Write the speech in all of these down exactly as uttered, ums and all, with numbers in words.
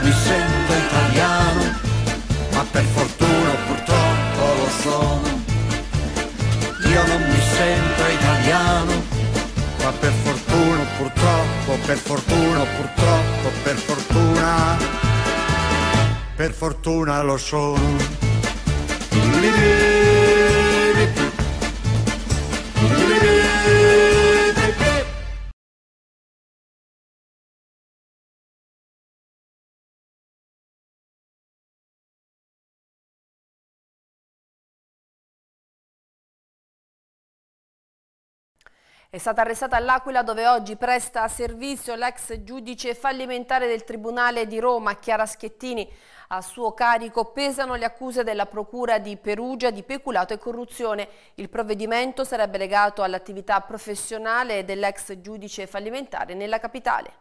mi sento italiano, ma per fortuna purtroppo lo sono. Io non mi sento italiano, ma per fortuna purtroppo, per fortuna purtroppo, per fortuna, per fortuna lo sono. È stata arrestata all'Aquila, dove oggi presta servizio l'ex giudice fallimentare del Tribunale di Roma, Chiara Schettini. A suo carico pesano le accuse della Procura di Perugia di peculato e corruzione. Il provvedimento sarebbe legato all'attività professionale dell'ex giudice fallimentare nella capitale.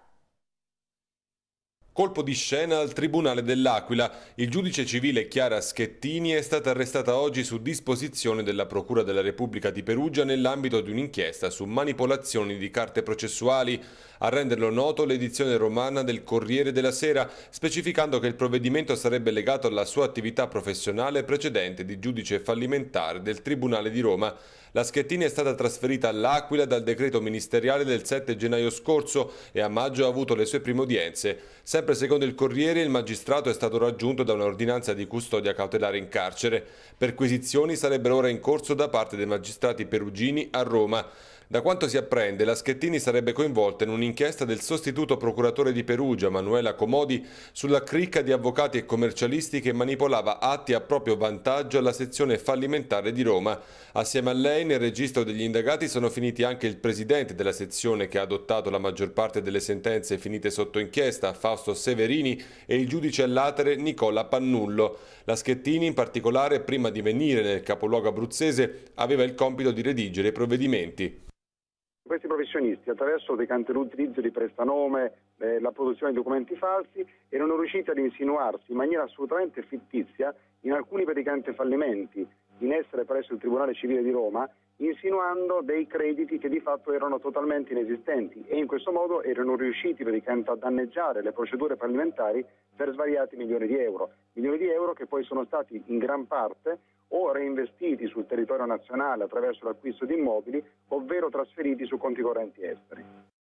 Colpo di scena al Tribunale dell'Aquila. Il giudice civile Chiara Schettini è stata arrestata oggi su disposizione della Procura della Repubblica di Perugia nell'ambito di un'inchiesta su manipolazioni di carte processuali. A renderlo noto l'edizione romana del Corriere della Sera, specificando che il provvedimento sarebbe legato alla sua attività professionale precedente di giudice fallimentare del Tribunale di Roma. La Schettini è stata trasferita all'Aquila dal decreto ministeriale del sette gennaio scorso e a maggio ha avuto le sue prime udienze. Sempre secondo il Corriere, il magistrato è stato raggiunto da un'ordinanza di custodia cautelare in carcere. Perquisizioni sarebbero ora in corso da parte dei magistrati perugini a Roma. Da quanto si apprende, la Schettini sarebbe coinvolta in un'inchiesta del sostituto procuratore di Perugia, Manuela Comodi, sulla cricca di avvocati e commercialisti che manipolava atti a proprio vantaggio alla sezione fallimentare di Roma. Assieme a lei, nel registro degli indagati sono finiti anche il presidente della sezione che ha adottato la maggior parte delle sentenze finite sotto inchiesta, Fausto Severini, e il giudice all'atere Nicola Pannullo. La Schettini, in particolare, prima di venire nel capoluogo abruzzese, aveva il compito di redigere i provvedimenti. Questi professionisti, attraverso l'utilizzo di prestanome, eh, la produzione di documenti falsi, erano riusciti ad insinuarsi in maniera assolutamente fittizia in alcuni praticamente fallimenti in essere presso il Tribunale Civile di Roma, insinuando dei crediti che di fatto erano totalmente inesistenti e in questo modo erano riusciti praticamente a danneggiare le procedure fallimentari per svariati milioni di euro. Milioni di euro che poi sono stati in gran parte o reinvestiti sul territorio nazionale attraverso l'acquisto di immobili, ovvero trasferiti su conti correnti esteri.